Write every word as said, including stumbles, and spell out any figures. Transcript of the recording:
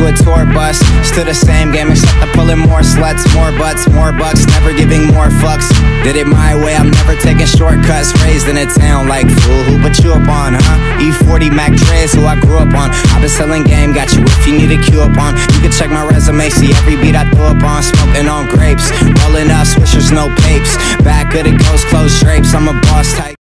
a tour bus. Still the same game except I'm pulling more sluts, more butts, more bucks, never giving more fucks. Did it my way, I'm never taking shortcuts. Raised in a town like fool, who put you up on, huh? E forty Mac Dre's who I grew up on. I've been selling game, got you if you need a cue up on. You can check my resume, see every beat I throw up on. Smoking on grapes, rolling up swishers, no papes. Back of the ghost, closed drapes, I'm a boss type.